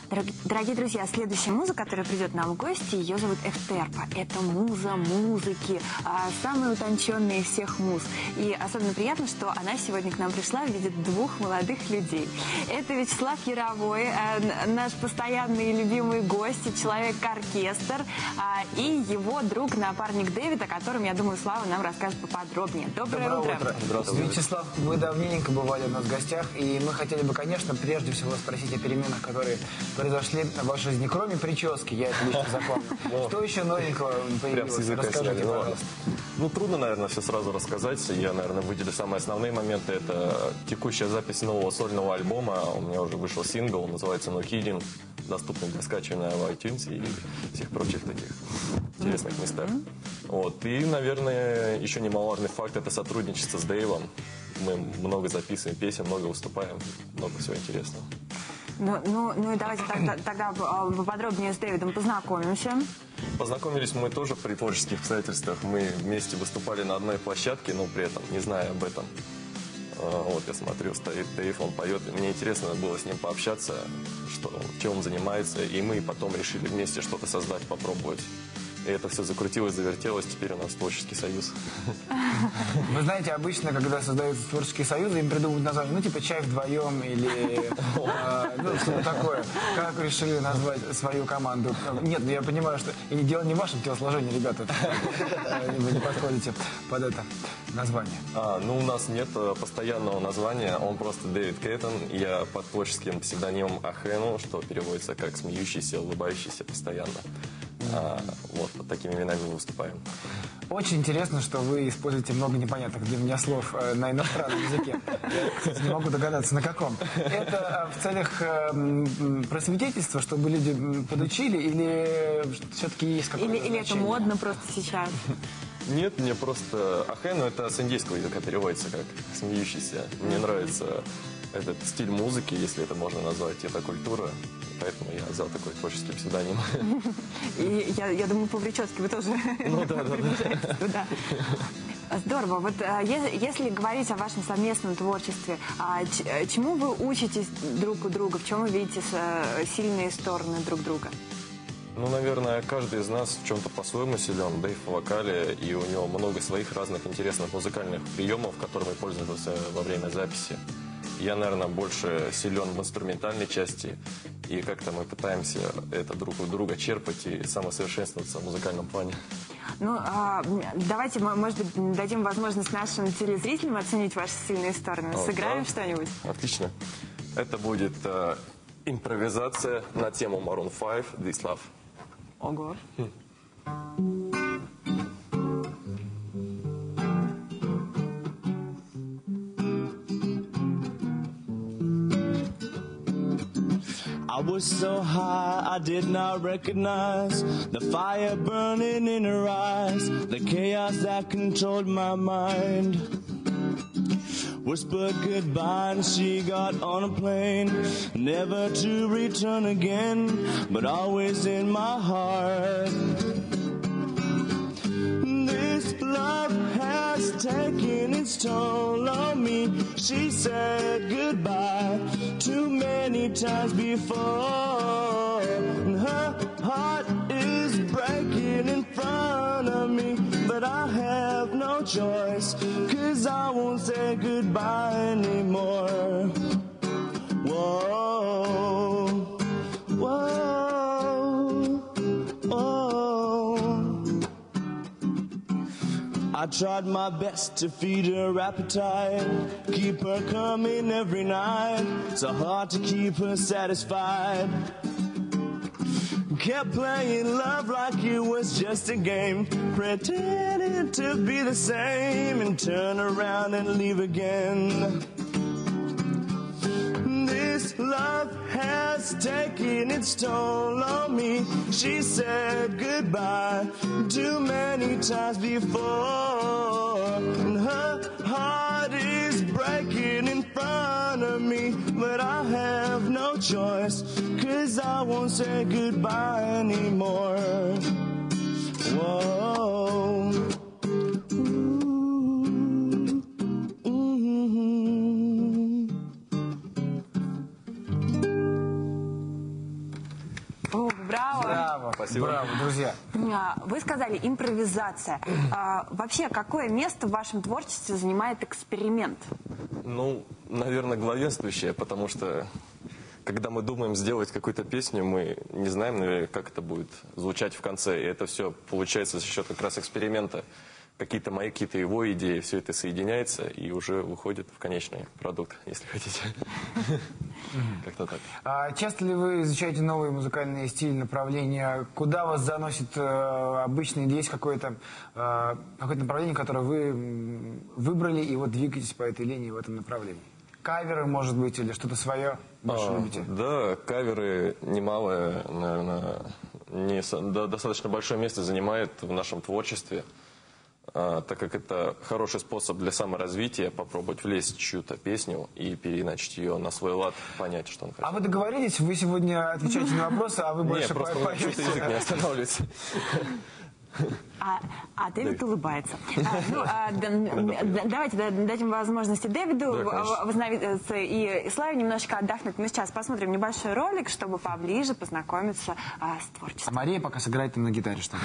Дорогие друзья, следующая муза, которая придет нам в гости, ее зовут Эфтерпа. Это муза музыки, самая утонченная из всех муз. И особенно приятно, что она сегодня к нам пришла в виде двух молодых людей. Это Вячеслав Яровой, наш постоянный и любимый гость, человек-оркестр, и его друг, напарник Дэвид, о котором, я думаю, Слава нам расскажет поподробнее. Доброе утро. Здравствуйте. Вячеслав, вы давненько бывали у нас в гостях, и мы хотели бы, конечно, прежде всего спросить о переменах, которые произошли в вашей жизни, кроме прически, я это лично запомнил. Что еще новенького появилось? Расскажите, пожалуйста. Ну, трудно, наверное, все сразу рассказать. Я, наверное, выделю самые основные моменты. Это текущая запись нового сольного альбома. У меня уже вышел сингл, называется «No Kidding», доступный для скачивания в iTunes и всех прочих таких интересных местах. Вот. И, наверное, еще немаловажный факт – это сотрудничество с Дэйвом. Мы много записываем песен, много выступаем, много всего интересного. Ну и давайте тогда поподробнее с Дэвидом познакомимся. Познакомились мы тоже при творческих обстоятельствах. Мы вместе выступали на одной площадке, но при этом не зная об этом. Вот я смотрю, стоит Дэйв, он поет. И мне интересно было с ним пообщаться, чем он занимается. И мы потом решили вместе что-то создать, попробовать. И это все закрутилось, завертелось, теперь у нас творческий союз. Вы знаете, обычно, когда создаются творческие союзы, им придумывают название, ну, типа «Чай вдвоем» или что-то такое. Как решили назвать свою команду? Нет, ну я понимаю, что и дело не в вашем телосложении, ребята. Вы не подходите под это название. Ну, у нас нет постоянного названия, он просто Дэвид Кейтон. Я под творческим псевдонимом Ахену, что переводится как «смеющийся, улыбающийся постоянно». Вот, под такими именами мы выступаем. Очень интересно, что вы используете много непонятных для меня слов на иностранном языке. Я, кстати, не могу догадаться, на каком. Это в целях просветительства, чтобы люди подучили, или все-таки есть какое-то Или это модно просто сейчас? Нет, мне просто Ахену это с индийского языка переводится как «смеющийся». Мне нравится этот стиль музыки, если это можно назвать, эта культура. Поэтому я взял такой творческий псевдоним. И я думаю, по прическе вы тоже приближаетесь туда. Здорово. Вот если говорить о вашем совместном творчестве, чему вы учитесь друг у друга? В чем вы видите сильные стороны друг друга? Ну, наверное, каждый из нас в чем-то по-своему силен. Дэйв в вокале, и у него много своих разных интересных музыкальных приемов, которыми пользуются во время записи. Я, наверное, больше силен в инструментальной части, и как-то мы пытаемся это друг у друга черпать и самосовершенствоваться в музыкальном плане. Ну, давайте, может быть, дадим возможность нашим телезрителям оценить ваши сильные стороны. Сыграем что-нибудь? Отлично. Это будет импровизация на тему Maroon 5 «This Love». Ого. I was so high, I did not recognize the fire burning in her eyes, the chaos that controlled my mind. Whispered goodbye and she got on a plane, never to return again, but always in my heart. This love has taken its toll on me. She said goodbye too many times before, and her heart is breaking in front of me, but I have no choice, 'cause I won't say goodbye anymore. Whoa, whoa, whoa. I tried my best to feed her appetite, keep her coming every night, so hard to keep her satisfied. Kept playing love like it was just a game, pretending to be the same, and turn around and leave again. This love has taken its toll on me. She said goodbye too many times before, and her heart is breaking in front of me, but I have no choice, 'cause I won't say goodbye anymore. Whoa. Браво, Спасибо. браво, друзья. Вы сказали импровизация. Вообще, какое место в вашем творчестве занимает эксперимент? Ну, наверное, главенствующее, потому что когда мы думаем сделать какую-то песню, мы не знаем, наверное, как это будет звучать в конце. И это все получается за счет как раз эксперимента. Какие-то мои, какие-то его идеи, все это соединяется и уже выходит в конечный продукт, если хотите. Как-то так. А часто ли вы изучаете новые музыкальные стили, направления? Куда вас заносит обычно? Или есть какое-то направление, которое вы выбрали и вот двигаетесь по этой линии в этом направлении? Каверы, может быть, или что-то свое больше любите? Да, каверы немалое, наверное, достаточно большое место занимает в нашем творчестве. Так как это хороший способ для саморазвития, попробовать влезть в чью-то песню и переиначить ее на свой лад, понять, что он хочет. А вы договорились, вы сегодня отвечаете на вопросы, а вы больше Нет, просто чуть язык не останавливается. А Дэвид улыбается. Давайте дадим возможности Дэвиду восстановиться и Славе немножко отдохнуть. Мы сейчас посмотрим небольшой ролик, чтобы поближе познакомиться с творчеством. А Мария пока сыграет там на гитаре что-то.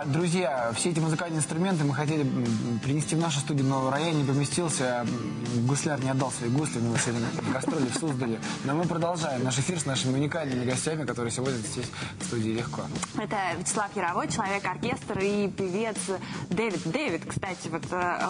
Друзья, все эти музыкальные инструменты мы хотели принести в нашу студию, но рояль не поместился, гусляр не отдал свои гусли, мы сегодня гастроли в Суздале. Но мы продолжаем наш эфир с нашими уникальными гостями, которые сегодня здесь в студии легко. Это Вячеслав Яровой, человек-оркестр и певец Дэвид. Дэвид, кстати, вот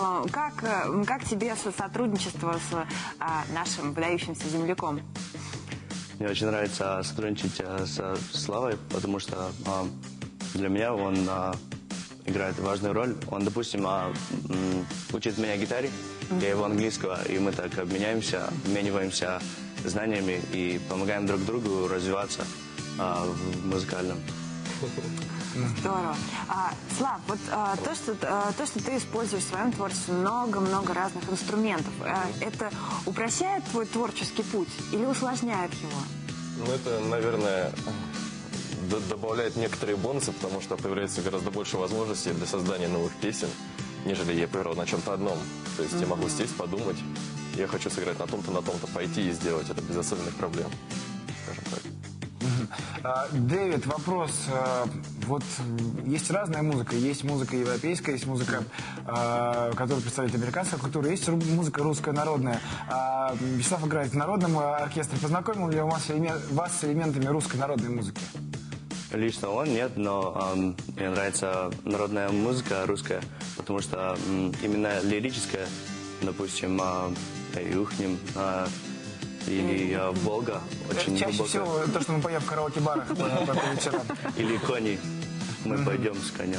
как тебе сотрудничество с нашим выдающимся земляком? Мне очень нравится сотрудничать со Славой, потому что для меня он играет важную роль. Он, допустим, учит меня гитаре, я его английского, и мы так обмениваемся знаниями и помогаем друг другу развиваться в музыкальном. Здорово. Слав, вот то, что ты используешь в своем творчестве много-много разных инструментов, это упрощает твой творческий путь или усложняет его? Ну, это, наверное, добавляет некоторые бонусы, потому что появляется гораздо больше возможностей для создания новых песен, нежели я поиграл на чем-то одном. То есть я могу сесть, подумать, я хочу сыграть на том-то, пойти и сделать это без особенных проблем, скажем так. Дэвид, вопрос. Вот есть разная музыка. Есть музыка европейская, есть музыка, которую представляет американская культура, есть музыка русская народная. Вячеслав играет в народном оркестре. Познакомил ли он вас с элементами русской народной музыки? Лично он нет, но мне нравится народная музыка русская, потому что именно лирическая, допустим, «Юхнем», или «Волга» очень Чаще глубокая. всего то, что мы поем в караоке-барах по вечерам. Или «Кони». Мы пойдем с конем.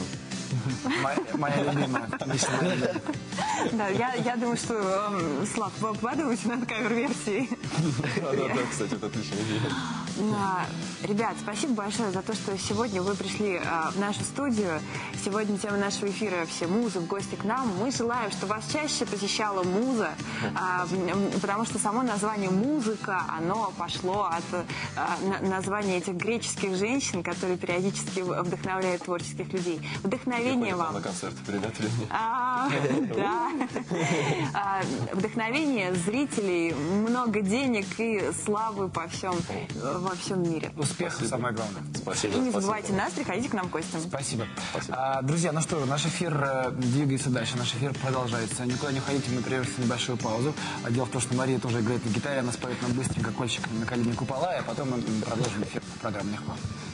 Моя любимая. Лично моя любимая. Да, я думаю, что, Слав, подумайте над кавер-версией. Да, кстати, это отличная идея. Ребят, спасибо большое за то, что сегодня вы пришли в нашу студию. Сегодня тема нашего эфира «Все музы в гости к нам». Мы желаем, чтобы вас чаще посещала муза, потому что само название «музыка», оно пошло от названия этих греческих женщин, которые периодически вдохновляют творческих людей. Вдохновение вам. На концерт «Время от времени». Да. Вдохновение зрителей, много денег и славы во всем мире. Успеха, самое главное. Спасибо. И не забывайте нас, приходите к нам в гости. Спасибо. Друзья, ну что, наш эфир двигается дальше, наш эфир продолжается. Никуда не уходите, мы прервемся на небольшую паузу. Дело в том, что Мария тоже играет на гитаре, она споет нам быстренько кольчиками на колени купола, а потом мы продолжим эфир программы «Легко».